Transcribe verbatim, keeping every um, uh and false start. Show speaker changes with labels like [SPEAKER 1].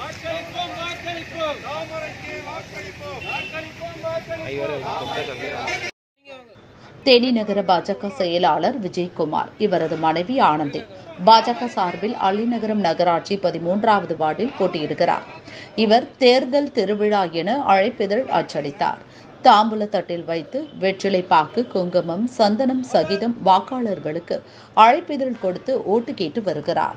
[SPEAKER 1] தேனி நகர பாஜக செயலாளர் விஜயகுமார், இவரது மனைவி ஆனந்தி பாஜக சார்பில் அள்ளிநகரம் நகராட்சி பதிமூன்றாவது வார்டில் போட்டியிடுகிறார். இவர் தேர்தல் திருவிழா என அழைப்பிதழ் அச்சடித்தார். தாம்பூல தட்டில் வைத்து வெற்றிலை பாக்கு, குங்குமம், சந்தனம் சகிதம் வாக்காளர்களுக்கு அழைப்பிதழ் கொடுத்து ஓட்டு கேட்டு வருகிறார்.